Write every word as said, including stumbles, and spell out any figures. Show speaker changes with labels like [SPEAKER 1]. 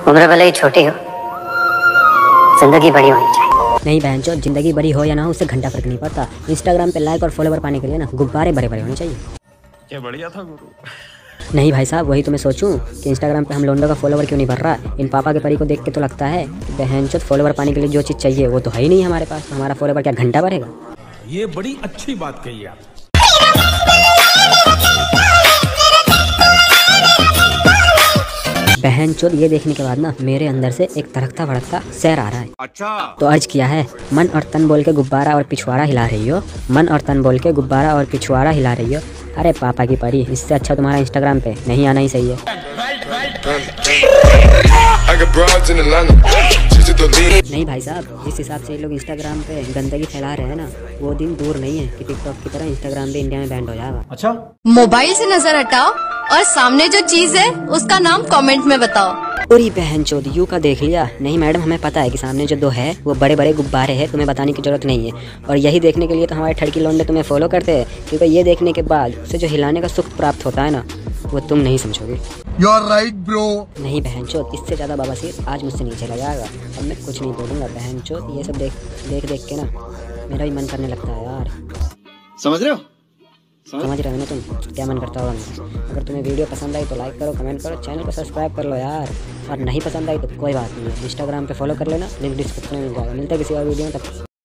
[SPEAKER 1] उम्र भले ही छोटी हो, जिंदगी बड़ी होनी चाहिए।
[SPEAKER 2] नहीं बहनचोद, जिंदगी बड़ी हो या ना हो उससे घंटा फर्क नहीं पड़ता। इंस्टाग्राम पे लाइक और फॉलोवर पाने के लिए ना गुब्बारे बड़े बड़े होने चाहिए।
[SPEAKER 3] क्या बढ़िया था गुरु।
[SPEAKER 2] नहीं भाई साहब, वही तो मैं सोचूं कि इंस्टाग्राम पे हम लोंडो का फॉलोवर क्यों नहीं बढ़ रहा। इन पापा के परी को देख के तो लगता है कि बहनचोद फॉलोवर पाने के लिए जो चीज़ चाहिए वो तो है ही नहीं हमारे पास। हमारा फॉलोवर क्या घंटा बढ़ेगा?
[SPEAKER 4] ये बड़ी अच्छी बात कही आप।
[SPEAKER 2] बहनचोद ये देखने के बाद ना मेरे अंदर से एक तड़कता भड़कता सैर आ रहा है।
[SPEAKER 4] अच्छा
[SPEAKER 2] तो अर्ज किया है, मन और तन बोल के गुब्बारा और पिछवाड़ा हिला रही हो। मन और तन बोल के गुब्बारा और पिछवाड़ा हिला रही हो। अरे पापा की परी, इससे अच्छा तुम्हारा इंस्टाग्राम पे नहीं आना ही सही है। नहीं भाई साहब, जिस हिसाब से ये लोग इंस्टाग्राम पे गंदगी फैला रहे हैं ना, वो दिन दूर नहीं है कि टिकटॉक की तरह इंस्टाग्राम भी इंडिया में बैंड हो जाएगा।
[SPEAKER 4] अच्छा,
[SPEAKER 5] मोबाइल से नजर हटाओ और सामने जो चीज है उसका नाम कमेंट में बताओ।
[SPEAKER 2] पूरी बहन चोद यू का देख लिया। नहीं मैडम, हमें पता है कि सामने जो दो है वो बड़े बड़े गुब्बारे हैं, तुम्हें बताने की जरूरत नहीं है। और यही देखने के लिए तो हमारे ठड़की लौंडे तुम्हें फॉलो करते हैं, क्योंकि ये देखने के बाद उसे जो हिलाने का सुख प्राप्त होता है ना, वो तुम नहीं समझोगे।
[SPEAKER 6] You are right, bro.
[SPEAKER 2] नहीं बहनचोद, इससे ज़्यादा बवासीर आज मुझसे नहीं चला जाएगा। अब मैं कुछ नहीं बोलूँगा बहनचोद। ये सब देख देख देख के ना मेरा भी मन करने लगता है यार।
[SPEAKER 3] समझ रहे हो?
[SPEAKER 2] समझ रहे हो ना तुम क्या मन करता होगा? अगर तुम्हें वीडियो पसंद आई तो लाइक करो, कमेंट करो, चैनल को सब्सक्राइब कर लो यार। और नहीं पसंद आई तो कोई बात नहीं है, इंस्टाग्राम पे फॉलो कर लेना, लिंक डिस्क्रिप्शन में मिल जाएगा। मिलता है किसी और वीडियो में, तब